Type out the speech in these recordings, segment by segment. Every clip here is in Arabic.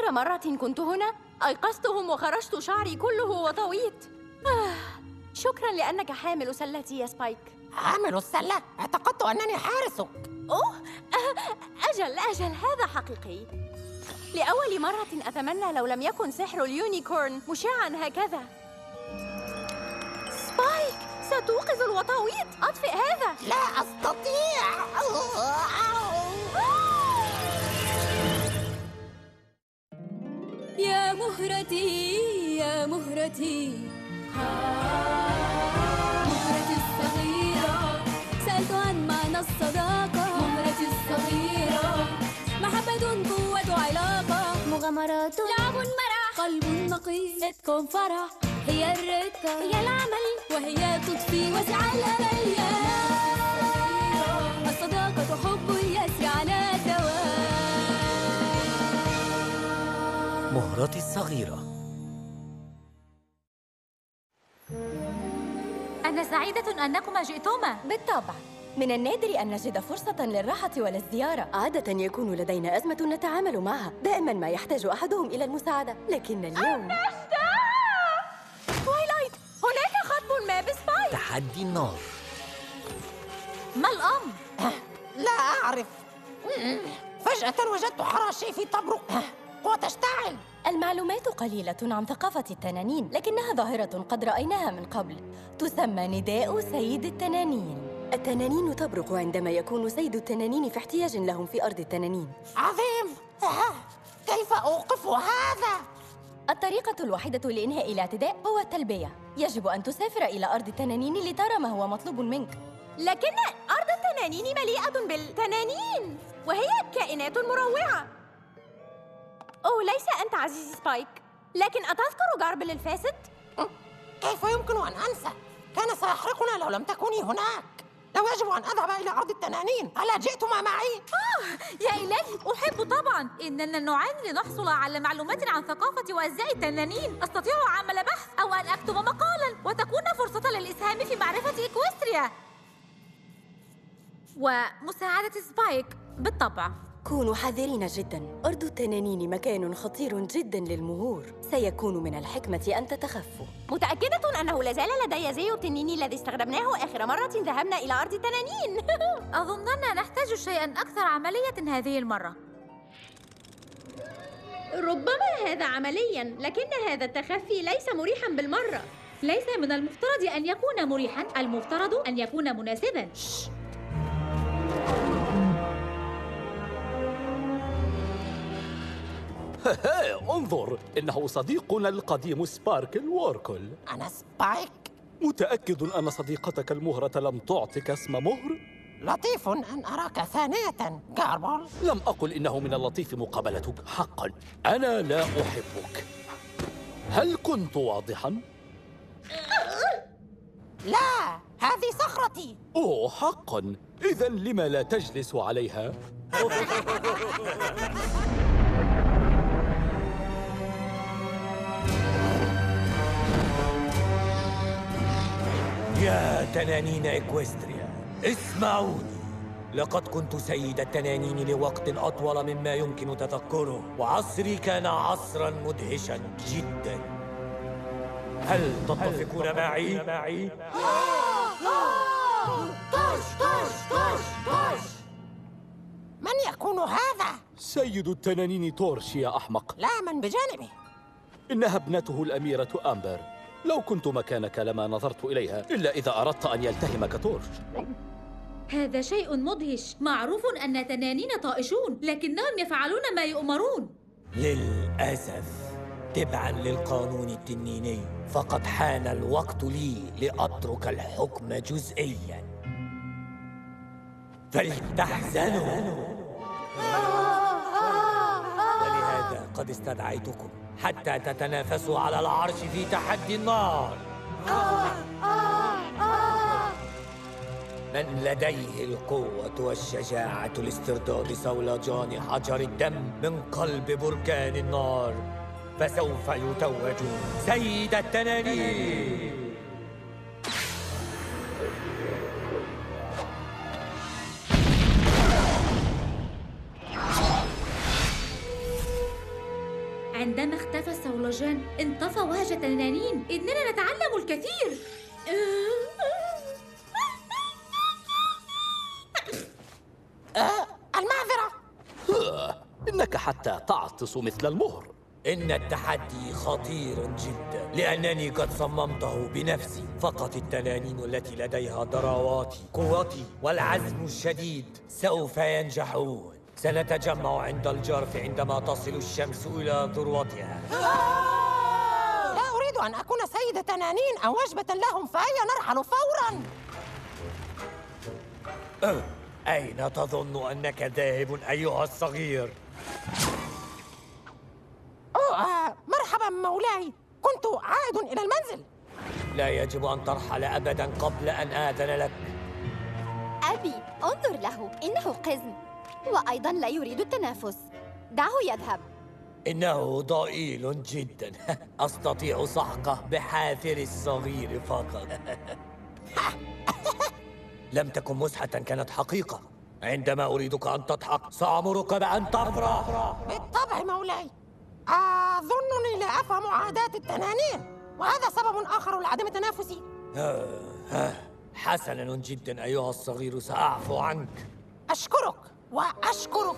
آخر مرة كنت هنا أيقظتهم وخرجت شعري كله وطويت. شكراً لأنك حامل سلتي يا سبايك. حامل السلة؟ اعتقدت أنني حارسك. أوه، أجل هذا حقيقي. لأول مرة أتمنى لو لم يكن سحر اليونيكورن مشعاً هكذا. سبايك، ستوقظ الوطاويط. أطفئ هذا. لا أستطيع. يا مهرتي يا مهرتي، مهرتي الصغيرة، سألت عن معنى الصداقة. مهرتي الصغيرة، محبة، قوة، علاقة، مغامرات، لعب، مرح، قلب نقي، صدق، فرح، هي الرقة، هي العمل، وهي تضفي وسع الأمل. الصداقة حب يسري على الدوام. مهرتي الصغيرة. أنا سعيدة أنكما جئتما. بالطبع، من النادر أن نجد فرصة للراحة وللزيارة. عادة يكون لدينا أزمة نتعامل معها، دائما ما يحتاج أحدهم إلى المساعدة، لكن اليوم تويلايت، هناك خطب ما بسبايك. تحدي النار. ما الأمر؟ لا أعرف. فجأة وجدت حراشيفي تبرق وتشتعل. المعلومات قليلة عن ثقافة التنانين، لكنها ظاهرة قد رأيناها من قبل. تسمى نداء سيد التنانين. التنانين تبرق عندما يكون سيد التنانين في احتياج لهم في أرض التنانين. عظيم. كيف أوقف هذا؟ الطريقة الوحيدة لإنهاء الاعتداء هو التلبية. يجب أن تسافر إلى أرض التنانين لترى ما هو مطلوب منك. لكن أرض التنانين مليئة بالتنانين، وهي كائنات مروعة. أوه، ليس أنت عزيزي سبايك، لكن أتذكر جاربل الفاسد؟ كيف يمكن أن أنسى؟ كان سيحرقنا لو لم تكوني هناك. لو يجب أن أذهب إلى أرض التنانين، ألا جئتما معي؟ يا إلهي، أحب طبعاً. إننا نعاني لنحصل على معلومات عن ثقافة وأزياء التنانين. أستطيع عمل بحث أو أن أكتب مقالاً، وتكون فرصة للإسهام في معرفة إكوستريا ومساعدة سبايك بالطبع. كونوا حذرين جداً. أرض التنانين مكان خطير جداً للمهور. سيكون من الحكمة أن تتخفوا. متأكدة أنه لازال لدي زي التنين الذي استخدمناه آخر مرة ذهبنا إلى أرض التنانين. أظننا نحتاج شيئاً أكثر عملية هذه المرة. ربما هذا عملياً، لكن هذا التخفي ليس مريحاً بالمرة. ليس من المفترض أن يكون مريحاً، المفترض أن يكون مناسباً. انظر، إنه صديقنا القديم سباركل ووركل. أنا سبايك. متأكد أن صديقتك المهرة لم تعطك اسم مهر؟ لطيف أن أراك ثانية جاربل. لم أقل إنه من اللطيف مقابلتك حقاً. أنا لا أحبك. هل كنت واضحاً؟ لا، هذه صخرتي. أوه، حقاً. إذن لما لا تجلس عليها؟ يا تنانين إكوستريا، اسمعوني. لقد كنت سيد التنانين لوقت أطول مما يمكن تذكره، وعصري كان عصراً مدهشاً جداً. هل تتفقون معي؟ طرش. من يكون هذا؟ سيد التنانين تورش يا أحمق. لا، من بجانبه؟ إنها ابنته الأميرة أمبر. لو كنت مكانك لما نظرت إليها، إلا إذا أردت أن يلتهمك تورش. هذا شيء مدهش. معروف أن تنانين طائشون، لكنهم يفعلون ما يؤمرون. للأسف، تبعاً للقانون التنيني، فقد حان الوقت لي لأترك الحكم جزئياً. فلتحزنوا. ولهذا قد استدعيتكم حتى تتنافسوا على العرش في تحدي النار. من لديه القوة والشجاعة لاسترداد صولجان حجر الدم من قلب بركان النار، فسوف يتوج سيد التنانين. عندما اختفى الصولجان انطفى وهج التنانين. إننا نتعلم الكثير. المعذرة. إنك حتى تعطس مثل المهر. إن التحدي خطير جدا لأنني قد صممته بنفسي. فقط التنانين التي لديها ضراواتي، قوتي والعزم الشديد سوف ينجحون. سنتجمع عند الجرف عندما تصل الشمس إلى ذروتها. لا أريد أن أكون سيد تنانين أو وجبة لهم، فهيا نرحل فوراً. أين تظن أنك ذاهب أيها الصغير؟ مرحباً مولاي، كنت عائد إلى المنزل. لا يجب أن ترحل أبداً قبل أن آذن لك. أبي، انظر له، إنه قزم، وأيضاً لا يريد التنافس. دعه يذهب. إنه ضئيل جداً. أستطيع سحقه بحافر الصغير فقط. لم تكن مزحة، كانت حقيقة. عندما أريدك أن تضحك سأمرك بأن تفرح. بالطبع مولاي. أظنني لا أفهم عادات التنانين، وهذا سبب آخر لعدم تنافسي. حسناً جداً أيها الصغير، سأعفو عنك. أشكرك وأشكرك.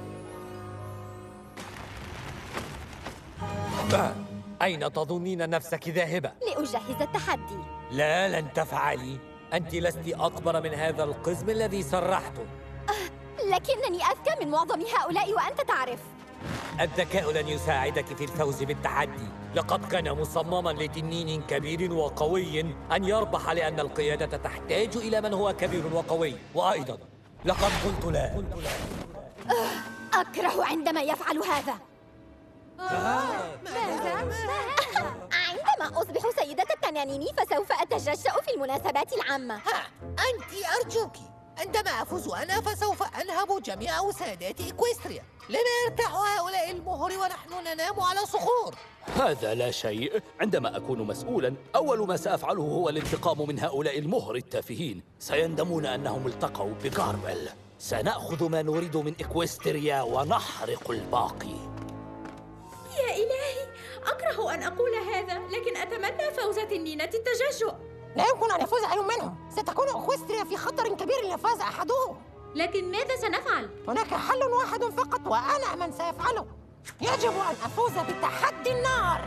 أين تظنين نفسك ذاهبة؟ لأجهز التحدي. لا، لن تفعلي. أنت لست أكبر من هذا القزم الذي سرحته. لكنني أذكى من معظم هؤلاء وأنت تعرف. الذكاء لن يساعدك في الفوز بالتحدي. لقد كان مصمما لتنين كبير وقوي أن يربح، لأن القيادة تحتاج إلى من هو كبير وقوي. وأيضا لقد قلت لا. أكره عندما يفعل هذا. عندما أصبح سيدة التنانين فسوف أتجشأ في المناسبات العامة. أنت أرجوك، عندما أفوز أنا فسوف أنهب جميع وسادات إكويستريا. لما يرتاح هؤلاء المهر ونحن ننام على صخور؟ هذا لا شيء. عندما أكون مسؤولاً، أول ما سأفعله هو الانتقام من هؤلاء المهر التافهين. سيندمون أنهم التقوا بغاربل. سنأخذ ما نريد من إكويستريا ونحرق الباقي. يا إلهي، أكره أن أقول هذا، لكن أتمنى فوز تنينة التجشؤ. لا يمكن أن يفوز أي منهم. ستكون إكويستريا في خطر كبير إن فاز أحدهم. لكن ماذا سنفعل؟ هناك حل واحد فقط، وأنا من سيفعله. يجب أن أفوز بتحدي النار.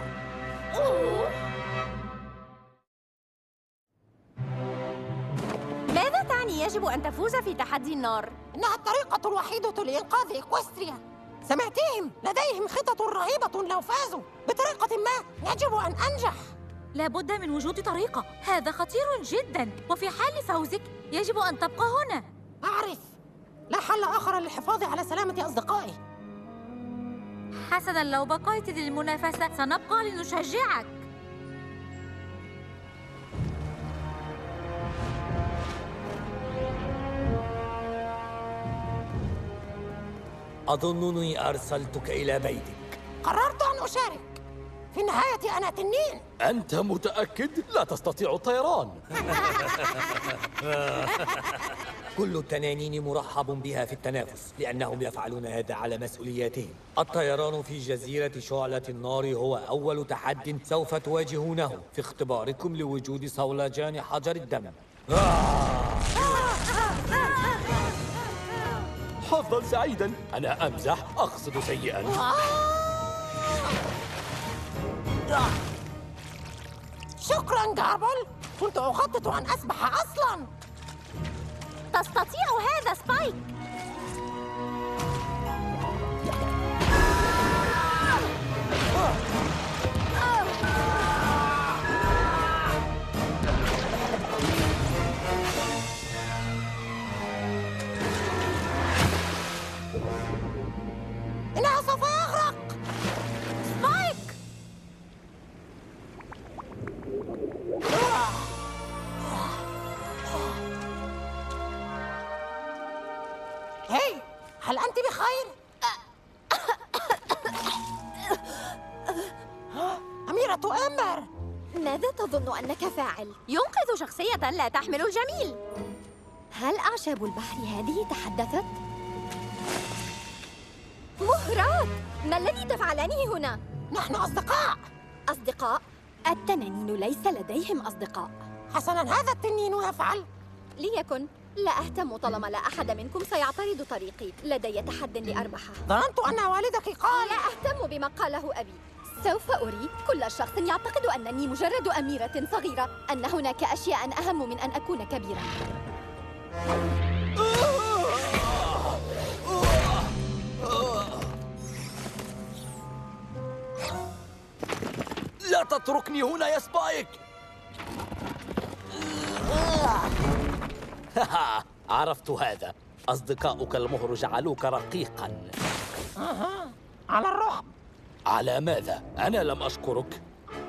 ماذا تعني يجب أن تفوز في تحدي النار؟ إنها الطريقة الوحيدة لإنقاذ إكويستريا. سمعتهم، لديهم خطط رهيبة لو فازوا بطريقة ما. يجب أن أنجح. لابد من وجود طريقة. هذا خطير جدا، وفي حال فوزك يجب أن تبقى هنا. أعرف. لا حل آخر للحفاظ على سلامة أصدقائي. حسناً، لو بقيت للمنافسة سنبقى لنشجعك. أظنني أرسلتك إلى بيتك. قررت أن أشارك. في النهاية أنا تنين. أنت متأكد؟ لا تستطيع الطيران. كل التنانين مرحب بها في التنافس، لأنهم يفعلون هذا على مسؤولياتهم. الطيران في جزيرة شعلة النار هو أول تحد سوف تواجهونه في اختباركم لوجود صولجان حجر الدم. حظاً سعيداً. أنا أمزح، أقصد سيئاً. شكراً غاربل. كنت أخطط أن أسبح أصلاً. تستطيع هذا سبايك. إنها سوف يغرق. سبايك! هاي، هل أنت بخير؟ أميرة أمبر، ماذا تظن أنك فاعل؟ ينقذ شخصية لا تحمل الجميل. هل أعشاب البحر هذه تحدثت؟ مهرات! ما الذي تفعلانه هنا؟ نحن أصدقاء. أصدقاء؟ التنانين ليس لديهم أصدقاء. حسناً، هذا التنين يفعل. ليكن، لا أهتم طالما لا أحد منكم سيعترض طريقي. لدي تحد لأربحه. ظننت أن والدك قال. لا أهتم بما قاله أبي. سوف أري كل شخص يعتقد أنني مجرد أميرة صغيرة أن هناك أشياء أهم من أن أكون كبيرة. لا تتركني هنا يا سبايك. عرفت هذا. أصدقاؤك المهر جعلوك رقيقاً. على الرغم. على ماذا؟ أنا لم أشكرك.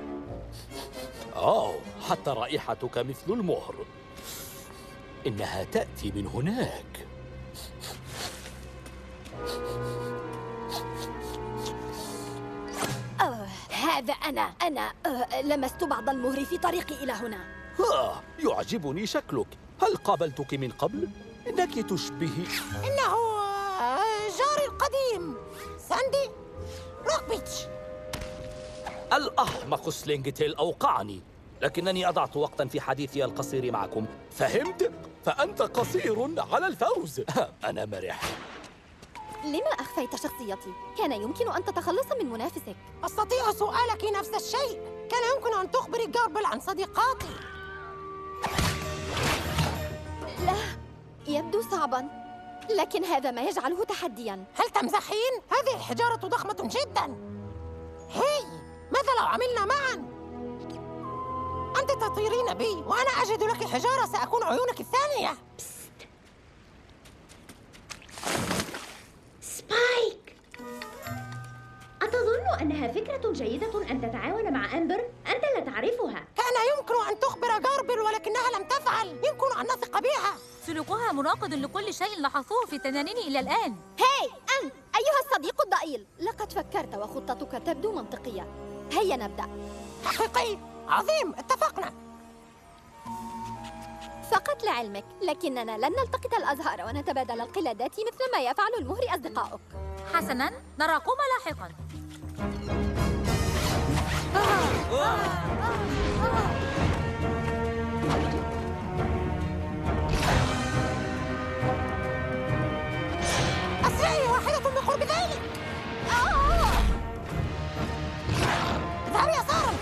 حتى رائحتك مثل المهر. إنها تأتي من هناك. هذا أنا لمست بعض المهر في طريقي إلى هنا. يعجبني شكلك. هل قابلتك من قبل؟ إنك تشبهي. إنه جاري القديم ساندي روكبيتش. الأحمق سلينجتيل أوقعني، لكنني أضعت وقتاً في حديثي القصير معكم. فهمت؟ فأنت قصير على الفوز. أنا مرح. لما أخفيت شخصيتي؟ كان يمكن أن تتخلص من منافسك. أستطيع سؤالك نفس الشيء. كان يمكن أن تخبري جاربل عن صديقاتي. لا، يبدو صعباً، لكن هذا ما يجعله تحدياً. هل تمزحين؟ هذه الحجارة ضخمة جداً. هاي، ماذا لو عملنا معاً؟ أنت تطيرين بي وأنا أجد لك حجارة سأكون عيونك الثانية. سبايك، أتظن أنها فكرة جيدة أن تتعاون مع أمبر؟ أنت لا تعرفها. كان يمكن أن تخبر جاربل ولكنها لم تفعل. يمكن أن نثق بها. سلوكها مناقض لكل شيء لاحظوه في التنانين إلى الآن. هاي أنت أيها الصديق الضئيل، لقد فكرت وخطتك تبدو منطقية. هيا نبدأ. حقيقي؟ عظيم، اتفقنا. فقط لعلمك، لكننا لن نلتقط الأزهار ونتبادل القلادات مثل ما يفعل المهر أصدقائك. حسناً، نراكما لاحقاً. أسرعي، واحدة بقرب ذلك. اذهبي يسارا.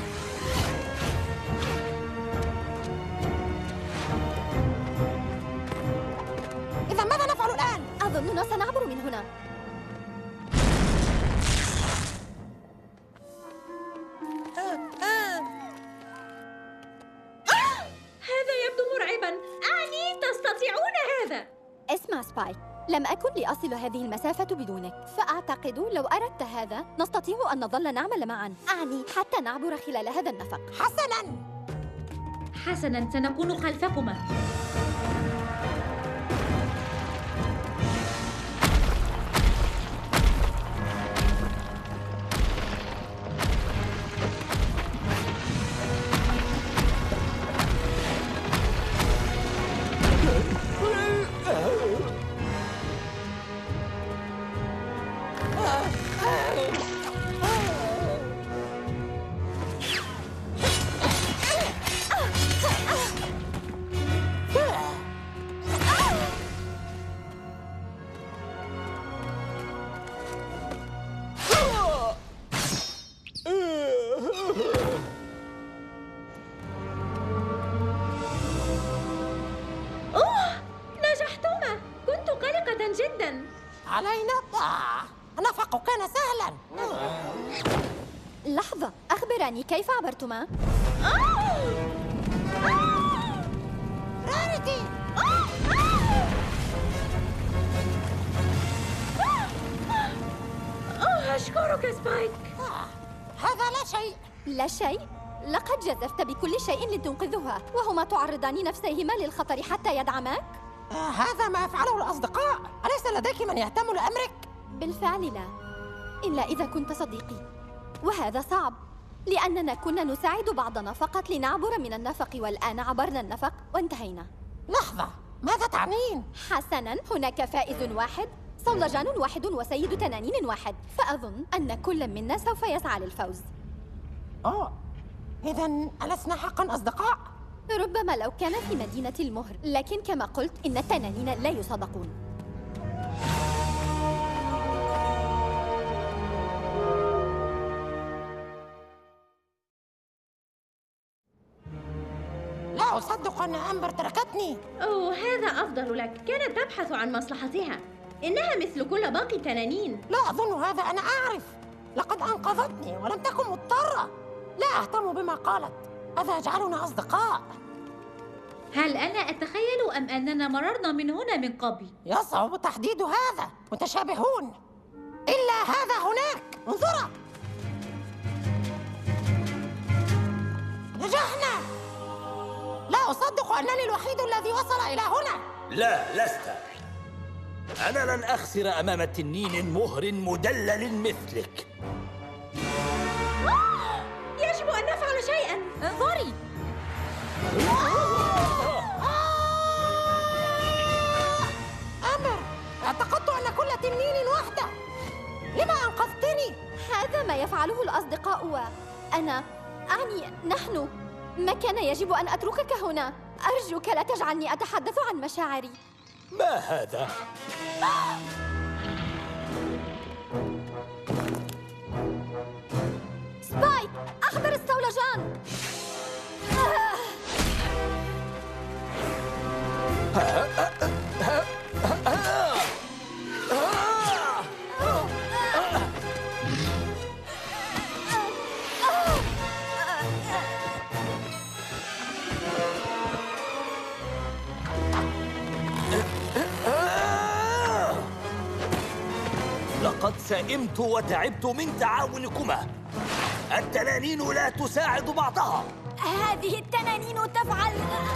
إذا ماذا نفعل الآن؟ أظننا سنعبر من هنا. هذا يبدو مرعباً. أعني تستطيعون هذا. اسمع سبايك، لم أكن لأصل هذه المسافة بدونك، فأعتقد لو أردت هذا نستطيع أن نظل نعمل معاً. أعني حتى نعبر خلال هذا النفق. حسناً، سنكون خلفكما. نجحتما. كنت قلقة جداً. علينا الطاعة. النفق كان سهلاً. لحظة، أخبراني كيف عبرتما؟ راريتي. أشكرك سبايك. هذا لا شيء. لا شيء؟ لقد جازفت بكل شيء لتنقذها، وهما تعرضان نفسيهما للخطر حتى يدعماك؟ هذا ما يفعله الأصدقاء. أليس لديك من يهتم لأمرك؟ بالفعل لا، إلا إذا كنت صديقي، وهذا صعب لأننا كنا نساعد بعضنا فقط لنعبر من النفق، والآن عبرنا النفق وانتهينا. لحظة، ماذا تعنين؟ حسناً، هناك فائز واحد صولجان واحد وسيد تنانين واحد، فأظن أن كل منا سوف يسعى للفوز. إذن ألسنا حقا أصدقاء؟ ربما لو كان في مدينة المهر، لكن كما قلت إن التنانين لا يصدقون. لا أصدق أن أمبر تركتني. أوه، هذا أفضل لك. كانت تبحث عن مصلحتها. إنها مثل كل باقي التنانين. لا أظن هذا، أنا أعرف. لقد أنقذتني ولم تكن مضطرة. لا أهتم بما قالت. هذا يجعلنا أصدقاء. هل أنا أتخيل أم أننا مررنا من هنا من قبل؟ يصعب تحديد هذا، متشابهون. إلا هذا هناك، انظرا. نجحنا. لا أصدق أنني الوحيد الذي وصل إلى هنا. لا، لست. أنا لن أخسر أمام تنين مهر مدلل مثلك. يجب أن نفعل شيئاً. انظري. أمبر، اعتقدت أن كل تنين وحده. لما أنقذتني؟ هذا ما يفعله الأصدقاء وأنا أعني نحن. ما كان يجب أن أتركك هنا. أرجوك لا تجعلني أتحدث عن مشاعري. ما هذا؟ سبايك، أحضر الصولجان. لقد سئمت وتعبت من تعاونكما. التنانين لا تساعد بعضها. هذه التنانين تفعل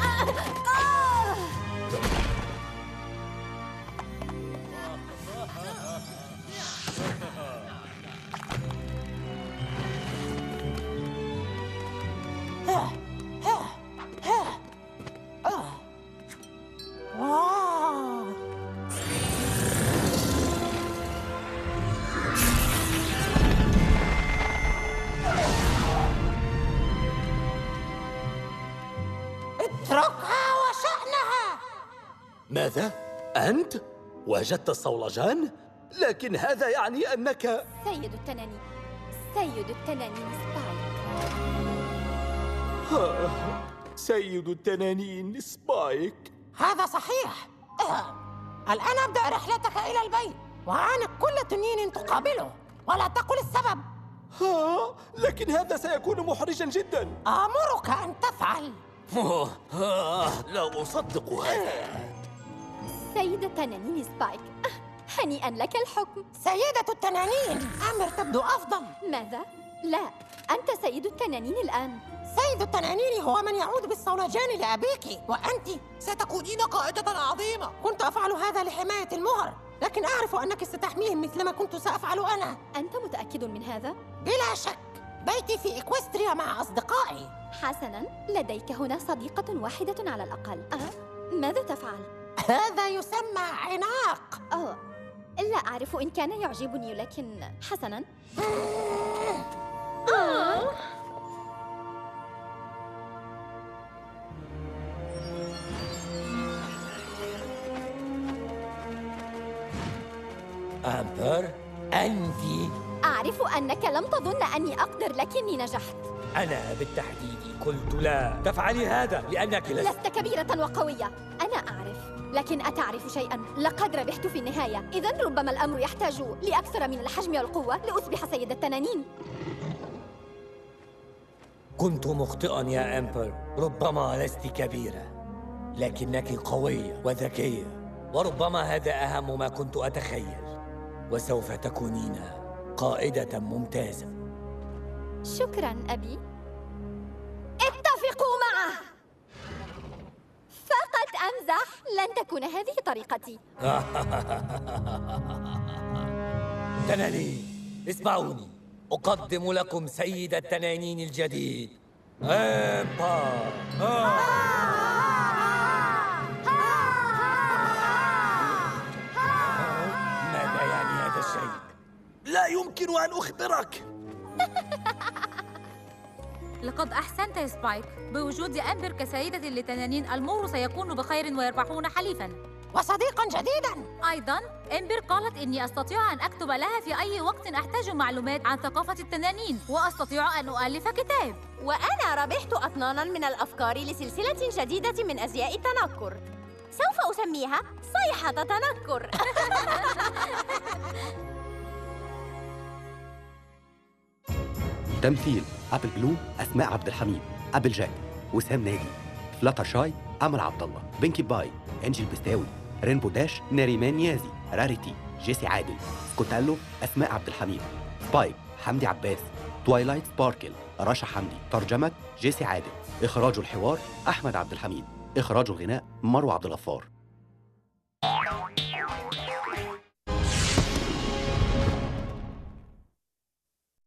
اتركها وشأنها. ماذا؟ أنت؟ وجدت الصولجان؟ لكن هذا يعني أنك... سيد التنانين، سيد التنانين سبايك. سيد التنانين سبايك. هذا صحيح. الآن ابدأ رحلتك إلى البيت وعانق كل تنين تقابله ولا تقل السبب. لكن هذا سيكون محرجا جدا. آمرك أن تفعل. لا أصدق هذا. سيد التنانين سبايك، هنيئا لك الحكم. سيدة التنانين، أمر تبدو أفضل. ماذا؟ لا، أنت سيد التنانين الآن. سيد التنانين هو من يعود بالصولجان لأبيك، وأنت ستكونين قائدة عظيمة. كنت أفعل هذا لحماية المهر، لكن أعرف أنك ستحميهم مثلما كنت سأفعل أنا. أنت متأكد من هذا؟ بلا شك. بيتي في إكوستريا مع أصدقائي. حسناً، لديك هنا صديقة واحدة على الأقل. ماذا تفعل؟ هذا يسمى عناق. لا أعرف إن كان يعجبني، لكن حسناً. أمبر، أنت؟ أعرف أنك لم تظن أني أقدر، لكني نجحت. أنا بالتحديد قلت لا تفعلي هذا لأنك لست كبيرة وقوية. أنا أعرف، لكن أتعرف شيئاً؟ لقد ربحت في النهاية. إذن ربما الأمر يحتاج لأكثر من الحجم والقوة لأصبح سيد التنانين. كنت مخطئا يا أمبر. ربما لست كبيرة، لكنك قوية وذكية، وربما هذا أهم ما كنت أتخيل. وسوف تكونين قائدة ممتازة. شكراً أبي. اتفقوا معه. فقط أمزح، لن تكون هذه طريقتي. تنانين، اسمعوني. أقدم لكم سيد التنانين الجديد، أمبر. ماذا؟ يمكن أن أخبرك. لقد أحسنت يا سبايك. بوجود أمبر كسيدة لتنانين المور سيكون بخير ويربحون حليفاً وصديقاً جديداً. أيضاً أمبر قالت إني أستطيع أن أكتب لها في أي وقت أحتاج معلومات عن ثقافة التنانين، وأستطيع أن أؤلف كتاب. وأنا ربحت أطناناً من الأفكار لسلسلة جديدة من أزياء التنكر، سوف أسميها صيحة تنكر. تمثيل: أبل بلو أسماء عبد الحميد، أبل جاك وسام ناجي، فلاتر شاي أمل عبد الله، بينكي باي أنجل بستاوي، رينبو داش ناريمان نيازي، راريتي جيسي عادل، سكوتالو أسماء عبد الحميد، سبايك حمدي عباس، توايلايت سباركل رشا حمدي، ترجمة جيسي عادل، إخراج الحوار أحمد عبد الحميد، إخراج الغناء مروة عبد الغفار.